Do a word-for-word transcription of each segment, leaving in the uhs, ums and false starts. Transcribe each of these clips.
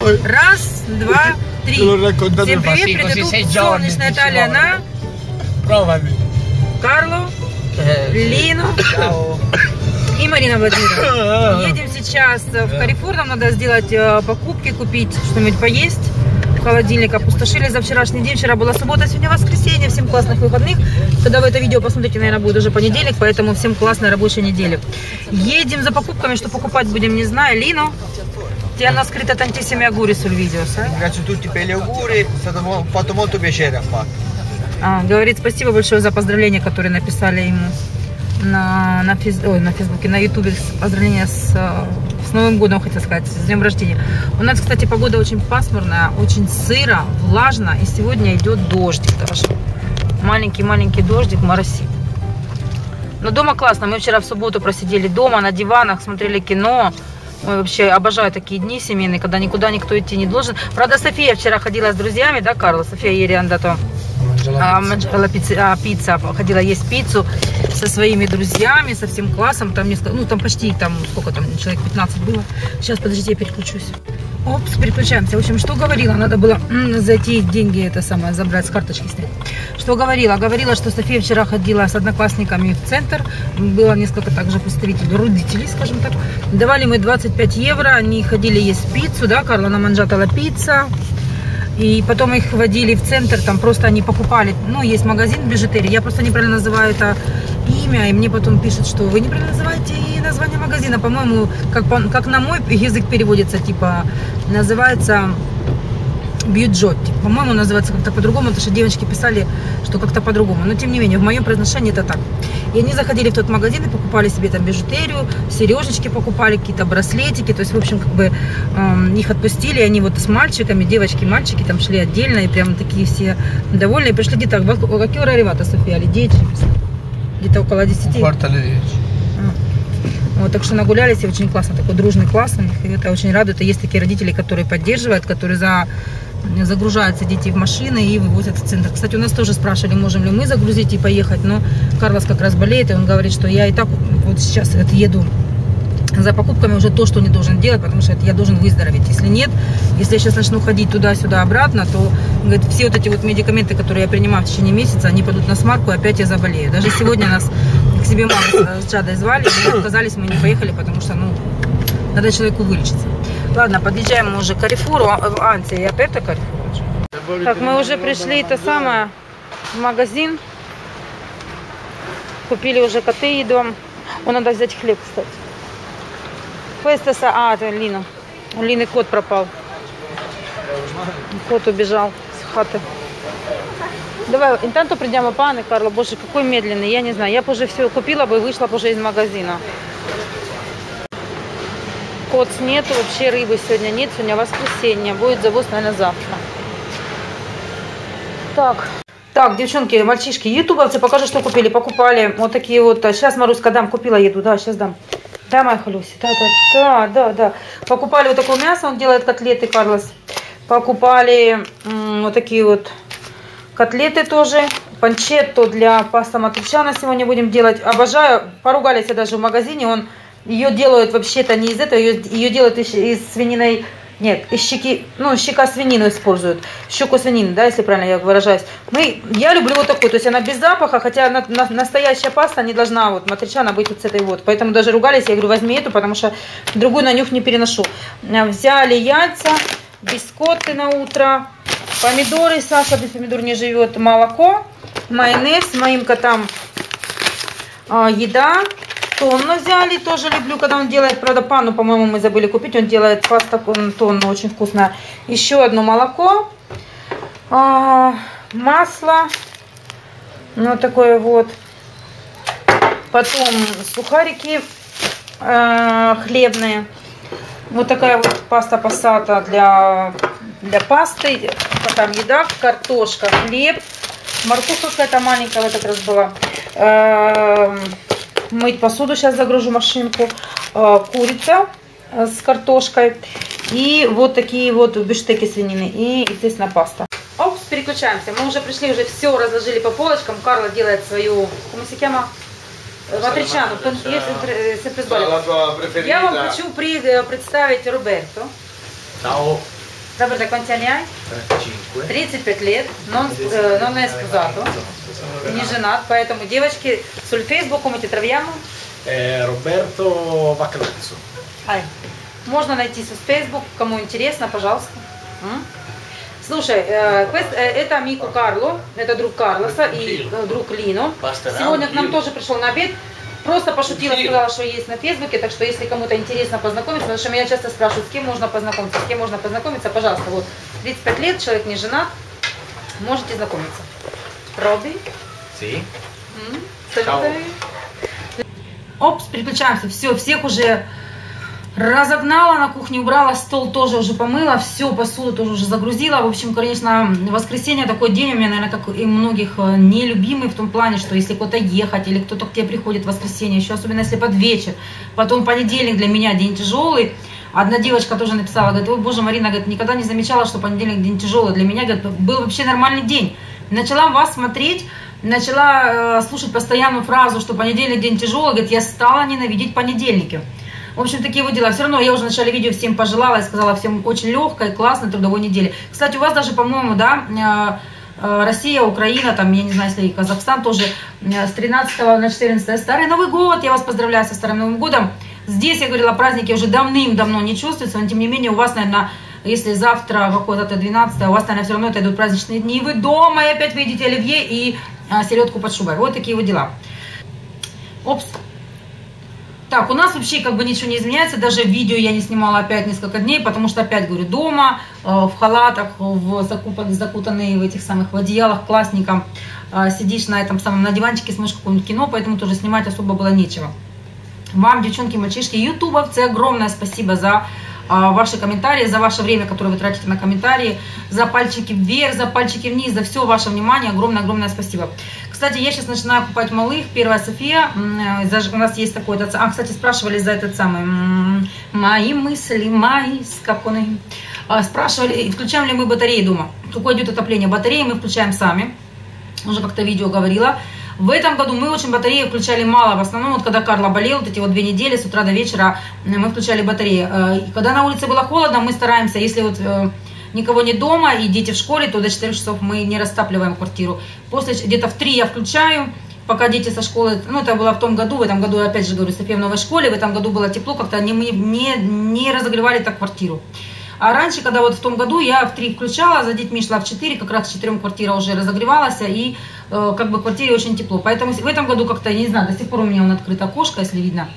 Раз, два, три. Всем привет, предыдущая солнечная Италия на Карло, Лину и Марина Владимировна. Едем сейчас в Carrefour, нам надо сделать покупки, купить что-нибудь поесть. Холодильник опустошили за вчерашний день. Вчера была суббота, сегодня воскресенье. Всем классных выходных. Когда вы это видео посмотрите, наверное, будет уже понедельник, поэтому всем классной рабочей недели. Едем за покупками, что покупать будем, не знаю. Лино, ti hanno scritto tantissimi auguri sul video, sai? Grazie a tutti per gli auguri, è stato fatto molto piacere a fare. А, говорит, спасибо большое за поздравления, которые написали ему на, на, физ, ой, на Фейсбуке, на Ютубе. Поздравления с, с Новым годом, хотел сказать, с днем рождения. У нас, кстати, погода очень пасмурная, очень сыро, влажно, и сегодня идет дождик даже. Маленький-маленький дождик моросит. Но дома классно. Мы вчера в субботу просидели дома на диванах, смотрели кино. Ой, вообще обожаю такие дни семейные, когда никуда никто идти не должен. Правда, София вчера ходила с друзьями, да, Карло? София Ериандато. А, пицца, пицца, ходила есть пиццу со своими друзьями, со всем классом, там несколько, ну там почти, там сколько там, человек пятнадцать было. Сейчас, подождите, я переключусь. Опс, переключаемся. В общем, что говорила, надо было зайти, деньги это самое, забрать с карточки снять. Что говорила? Говорила, что София вчера ходила с одноклассниками в центр, было несколько также представителей, родителей, скажем так. Давали мы двадцать пять евро, они ходили есть пиццу, да, Карло, на манджата пицца. И потом их водили в центр, там просто они покупали, ну, есть магазин бижутерии, я просто неправильно называю это имя, и мне потом пишут, что вы неправильно называете название магазина, по-моему, как, как на мой язык переводится, типа, называется бьюджотти, по-моему, называется как-то по-другому, потому что девочки писали, что как-то по-другому, но тем не менее, в моем произношении это так. И они заходили в тот магазин и покупали себе там бижутерию, сережечки покупали, какие-то браслетики, то есть, в общем, как бы э, их отпустили, они вот с мальчиками, девочки, мальчики там шли отдельно, и прям такие все довольные, пришли где-то, какие раревата, София, или девять, где-то около десяти. Вот, так что нагулялись, и очень классно, такой дружный класс у них, и это очень радует. И есть такие родители, которые поддерживают, которые за, загружаются дети в машины и вывозят в центр. Кстати, у нас тоже спрашивали, можем ли мы загрузить и поехать, но Карлос как раз болеет, и он говорит, что я и так вот сейчас это еду за покупками уже то, что не должен делать, потому что это я должен выздороветь. Если нет, если я сейчас начну ходить туда-сюда обратно, то говорит, все вот эти вот медикаменты, которые я принимаю в течение месяца, они пойдут на смарку, и опять я заболею. Даже сегодня нас к себе маму с Джадой звали, мы отказались, мы не поехали, потому что, ну, надо человеку вылечиться. Ладно, подъезжаем мы уже к Carrefour, Анти, и опять Carrefour. Так, мы уже пришли, это самое, в магазин, купили уже коты еду. О, надо взять хлеб, кстати. Фестеса, а, это Лина. У Лины кот пропал. Кот убежал с хаты. Давай, интанто придем а паны, Карло, боже, какой медленный, я не знаю. Я бы уже все купила бы и вышла бы уже из магазина. Кот нету, вообще рыбы сегодня нет, сегодня воскресенье. Будет завоз, наверное, завтра. Так. Так, девчонки, мальчишки, ютубовцы, покажу, что купили. Покупали вот такие вот. Сейчас, Маруська, дам, купила еду, да, сейчас дам. Да, моя Халюся, да, да, да, да, да. Покупали вот такое мясо, он делает котлеты, Карлос. Покупали вот такие вот котлеты тоже. Панчетто для паста матричана сегодня будем делать. Обожаю, поругались даже в магазине, он ее делают вообще-то не из этого, ее, ее делают из, из свининой. Нет, из щеки, ну, щека свинину используют. Щеку свинины, да, если правильно я выражаюсь. Мы, я люблю вот такую, то есть она без запаха, хотя на, на, настоящая паста не должна, вот, матричана быть вот с этой вот. Поэтому даже ругались, я говорю, возьми эту, потому что другую на нюх не переношу. Взяли яйца, бискотты на утро, помидоры, Саша без помидор не живет, молоко, майонез, моим котам э, еда. Тонну взяли, тоже люблю, когда он делает, правда, панну, по-моему, мы забыли купить, он делает паста тонну, очень вкусная. Еще одно молоко, а, масло, ну, такое вот, потом сухарики а, хлебные, вот такая вот паста пассата для, для пасты, потом еда, картошка, хлеб, морковка какая-то маленькая, вот как раз была. А, мыть посуду, сейчас загружу машинку, курица с картошкой и вот такие вот бифштеки свинины и, естественно, паста. Опс, переключаемся. Мы уже пришли, уже все разложили по полочкам. Карло делает свою матричану. Я вам хочу представить Роберто. Roberto, quanti anni hai? trentacinque. тридцать пять лет, non, э, non è sposato, не женат, поэтому, девочки, sul Facebook come ti troviamo? Eh, Roberto Vaccanazzo. Ай. Можно найти с Facebook, кому интересно, пожалуйста. М? Слушай, э, quest- э, это Мико Карло, это друг Карлоса и э, друг Лино. Сегодня к нам тоже пришел на обед. Просто пошутила, сказала, что есть на Фейсбуке, так что если кому-то интересно познакомиться, потому что меня часто спрашивают, с кем можно познакомиться, с кем можно познакомиться, пожалуйста, вот, тридцать пять лет, человек не женат, можете знакомиться. Роби? Sì. М? Салютами. Опс, переключаемся, все, всех уже разогнала, на кухне убрала, стол тоже уже помыла, все, посуду тоже уже загрузила. В общем, конечно, воскресенье такой день у меня, наверное, как и многих, нелюбимый в том плане, что если куда-то ехать или кто-то к тебе приходит в воскресенье, еще особенно если под вечер, потом понедельник для меня день тяжелый. Одна девочка тоже написала, говорит, ой, боже, Марина, говорит, никогда не замечала, что понедельник день тяжелый. Для меня, говорит, был вообще нормальный день. Начала вас смотреть, начала э, слушать постоянную фразу, что понедельник день тяжелый, говорит, я стала ненавидеть понедельники. В общем, такие вот дела. Все равно я уже в начале видео всем пожелала и сказала всем очень легкой, классной трудовой недели. Кстати, у вас даже, по-моему, да, Россия, Украина, там, я не знаю, если и Казахстан тоже с тринадцатого на четырнадцатое Старый Новый год. Я вас поздравляю со Старым Новым годом. Здесь, я говорила, праздники уже давным-давно не чувствуются, но тем не менее у вас, наверное, если завтра какое-то двенадцатое, у вас, наверное, все равно это идут праздничные дни. И вы дома, и опять видите оливье и а, селедку под шубой. Вот такие вот дела. Опс. Так, у нас вообще как бы ничего не изменяется, даже видео я не снимала опять несколько дней, потому что опять, говорю, дома, э, в халатах, в закупан, закутанные в этих самых в одеялах, классненько, э, сидишь на этом самом, на диванчике, смотришь какое-нибудь кино, поэтому тоже снимать особо было нечего. Вам, девчонки, мальчишки, ютубовцы, огромное спасибо за э, ваши комментарии, за ваше время, которое вы тратите на комментарии, за пальчики вверх, за пальчики вниз, за все ваше внимание, огромное-огромное спасибо. Кстати, я сейчас начинаю покупать малых. Первая София. У нас есть такой... А, кстати, спрашивали за этот самый... Мои мысли, мои скакуны. Спрашивали, включаем ли мы батареи дома. Какое идет отопление? Батареи мы включаем сами. Уже как-то видео говорила. В этом году мы очень батареи включали мало. В основном, вот когда Карло болел, вот эти вот две недели, с утра до вечера, мы включали батареи. Когда на улице было холодно, мы стараемся, если вот... никого нет дома и дети в школе, то до четырёх часов мы не растапливаем квартиру. После где-то в три я включаю, пока дети со школы, ну это было в том году, в этом году, опять же говорю, София в новой школе, в этом году было тепло, как-то не, не, не разогревали так квартиру. А раньше, когда вот в том году я в три включала, за детьми шла в четыре, как раз в четырем квартира уже разогревалась, и э, как бы в квартире очень тепло. Поэтому в этом году как-то, я не знаю, до сих пор у меня он открыто окошко, если видно,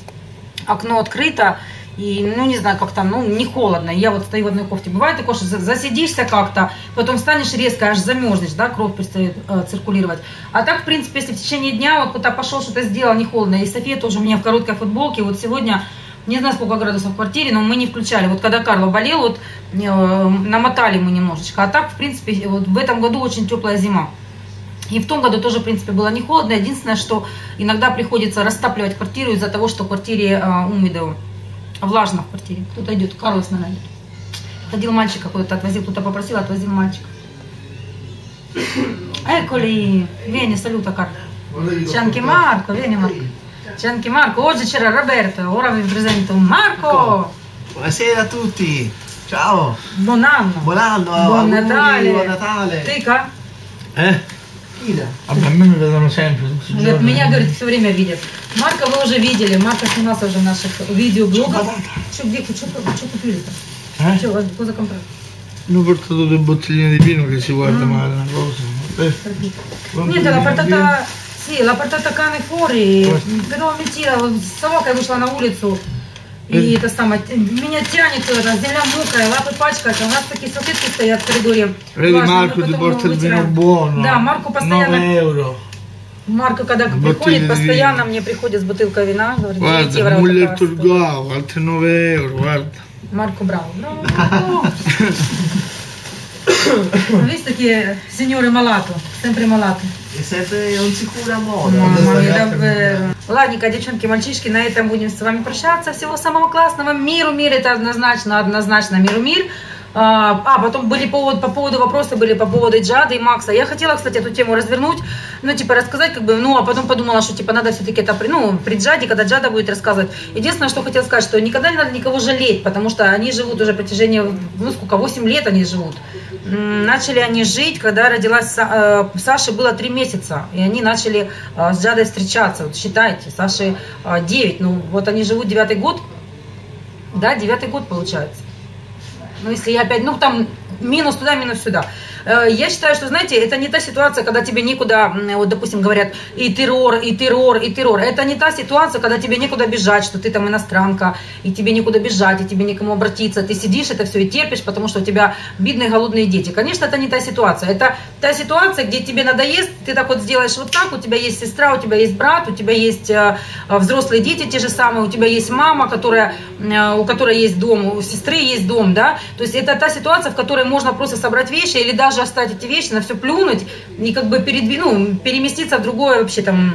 окно открыто. И, ну, не знаю, как там, ну, не холодно. Я вот стою в одной кофте. Бывает такое, что засидишься как-то, потом встанешь резко, аж замерзнешь, да, кровь перестает э, циркулировать. А так, в принципе, если в течение дня вот куда пошел, что-то сделал, не холодно. И София тоже у меня в короткой футболке. Вот сегодня, не знаю, сколько градусов в квартире, но мы не включали. Вот когда Карло болел, вот э, намотали мы немножечко. А так, в принципе, вот в этом году очень теплая зима. И в том году тоже, в принципе, было не холодно. Единственное, что иногда приходится растапливать квартиру из-за того, что в квартире э, умидо. Влажно в квартире. Кто-то идет, Карлос, наверное, идет. Ходил мальчик какой-то, отвозил, кто-то попросил, отвозил мальчик. Eccoli, vieni, saluta Carlo. C'è anche Marco, vieni Marco. C'è anche Marco, oggi c'era Roberto, ora vi presento Marco. Buonasera a tutti, ciao. Buon anno. Buon anno, buon auguri, Natale. Buon Natale. Ты-ка? Eh? А me mi vedono sempre tutti i Говорит, giorni. меня, говорит, все время видят. Марка вы уже видели, Марка снимался уже в наших видеоблогах. Что, где, что, что купили-то? Eh? Что, cosa comprare? Hanno portato due bottigline di vino che si guarda Mm. male, una cosa. Eh, Niente, l'ha portata, sì, l'ha portata cane fuori, però mentira, собака я вышла на улицу, и это самое, меня тянет туда, земля мокрая, лапы пачкаются, у нас такие салфетки стоят в коридоре. Vedi Влажные, Marco мы ti потом porta il vino вытираем. buono. Да, Марко постоянно, nove euro. Марко, когда Бутыль приходит, постоянно вина. мне приходит с бутылкой вина, говорит, девять Guarda, евро. вот muglietto такая il стоит. guavo, altri nove euro, guarda. Марко браво. Браво. Видите, такие сеньоры малату, sempre малату. E sempre non si cura a modo. Мама мia, davvero. Ладненько, девчонки, мальчишки, на этом будем с вами прощаться. Всего самого классного. Миру мир, это однозначно, однозначно миру мир. А, а, потом были повод, по поводу вопросы были по поводу Джады и Макса. Я хотела, кстати, эту тему развернуть, ну, типа, рассказать, как бы, ну, а потом подумала, что, типа, надо все-таки это, ну, при Джаде, когда Джада будет рассказывать. Единственное, что хотела сказать, что никогда не надо никого жалеть, потому что они живут уже протяжении, ну, сколько, восемь лет они живут. Начали они жить, когда родилась э, Саше было три месяца, и они начали э, с Джадой встречаться. Вот считайте, Саше э, девять, ну, вот они живут девятый год, да, девятый год получается. Ну, если я опять, ну, там, минус туда, минус сюда. Я считаю, что, знаете, это не та ситуация, когда тебе некуда, вот, допустим, говорят, и террор, и террор, и террор. Это не та ситуация, когда тебе некуда бежать, что ты там иностранка, и тебе некуда бежать, и тебе некому обратиться. Ты сидишь, это все и терпишь, потому что у тебя бедные голодные дети. Конечно, это не та ситуация. Это та ситуация, где тебе надоест, ты так вот сделаешь вот так, у тебя есть сестра, у тебя есть брат, у тебя есть э, взрослые дети те же самые, у тебя есть мама, которая, э, у которой есть дом, у сестры есть дом, да. То есть это та ситуация, в которой можно просто собрать вещи или даже оставить эти вещи, на все плюнуть и как бы передвинуть, ну, переместиться в другое вообще там,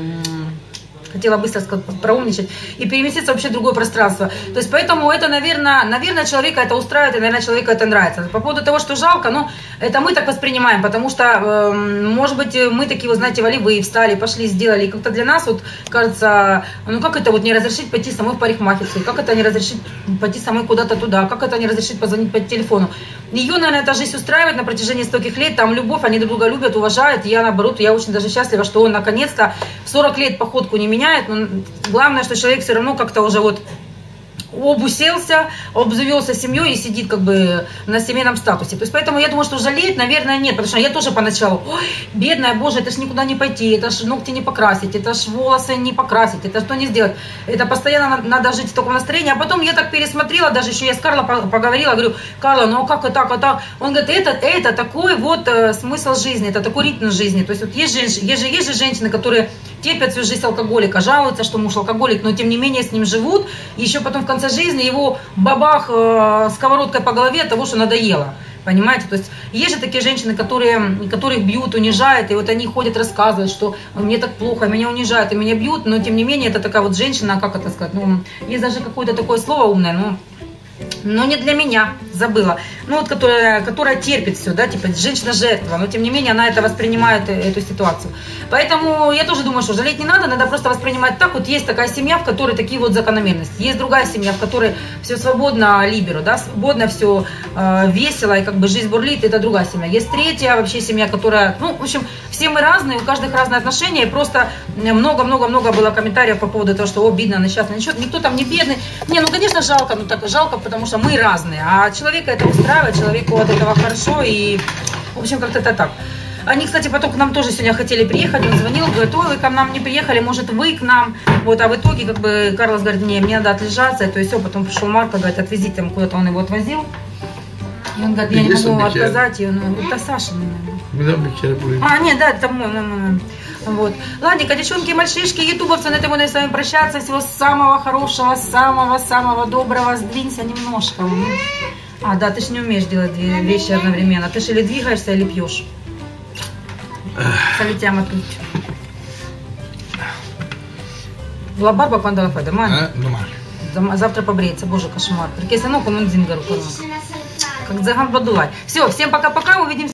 хотела быстро сказать, проумничать, и переместиться вообще в другое пространство. То есть поэтому это, наверное, наверное, человека это устраивает, и, наверное, человеку это нравится. По поводу того, что жалко, ну, это мы так воспринимаем, потому что, э, может быть, мы такие, вот, знаете, волевые, встали, пошли, сделали, и как-то для нас вот кажется, ну, как это вот не разрешить пойти самой в парикмахерскую, как это не разрешить пойти самой куда-то туда, как это не разрешить позвонить по телефону. Ее, наверное, эта жизнь устраивает на протяжении стольких лет, там любовь, они друг друга любят, уважают, и я, наоборот, я очень даже счастлива, что он наконец-то в сорок лет походку не меняет. Но главное, что человек все равно как-то уже вот обуселся, обзавелся семьей и сидит как бы на семейном статусе. То есть поэтому я думаю, что жалеть, наверное, нет. Потому что я тоже поначалу, ой, бедная, боже, это ж никуда не пойти, это ж ногти не покрасить, это ж волосы не покрасить, это что не сделать. Это постоянно надо жить в таком настроении. А потом я так пересмотрела, даже еще я с Карло поговорила, говорю, Карло, ну как и так, а так? Он говорит, это, это такой вот э, смысл жизни, это такой ритм жизни. То есть вот есть, женщ... есть, же, есть же женщины, которые терпят всю жизнь алкоголика, жалуются, что муж алкоголик, но тем не менее с ним живут, и еще потом в конце жизни его бабах э, сковородкой по голове от того, что надоело. Понимаете? То есть есть же такие женщины, которые, которых бьют, унижают, и вот они ходят, рассказывают, что мне так плохо, меня унижают, и меня бьют, но тем не менее это такая вот женщина, как это сказать, ну, есть даже какое-то такое слово умное, но... Но не для меня, забыла. Ну вот, которая, которая терпит все, да, типа женщина-жертва, но тем не менее она это воспринимает, эту ситуацию. Поэтому я тоже думаю, что жалеть не надо, надо просто воспринимать так. Вот есть такая семья, в которой такие вот закономерности. Есть другая семья, в которой все свободно, либеро, да, свободно все э, весело, и как бы жизнь бурлит, это другая семья. Есть третья вообще семья, которая, ну, в общем, все мы разные, у каждых разные отношения, и просто много-много-много было комментариев по поводу того, что, о, бедно, несчастный, никто там не бедный. Не, ну, конечно, жалко, ну, так жалко, потому что мы разные, а человека это устраивает, человеку от этого хорошо, и, в общем, как-то это так. Они, кстати, потом к нам тоже сегодня хотели приехать, он звонил, говорит, ой, вы к нам не приехали, может, вы к нам, вот, а в итоге, как бы, Карлос говорит, не, мне надо отлежаться, то есть все, потом пришел Марко, говорит, отвезите, там куда-то он его отвозил, и он говорит, я не могу отказать, и он говорит, это Саша, наверное. А, нет, да, это мой, мой, мой. Вот. Ладненько, девчонки и мальчишки, ютубовцы, на этом буду с вами прощаться. Всего самого хорошего, самого-самого доброго. Сдвинься немножко. А, да, ты ж не умеешь делать две вещи одновременно. Ты ж или двигаешься, или пьешь. Salutiamo a tutti. La barba quando la fai? Domani? Eh, domani. Завтра побреется. Боже, кошмар. Perché se no come un zingaro. Как Дзаган Бадулай. Все, всем пока-пока, увидимся.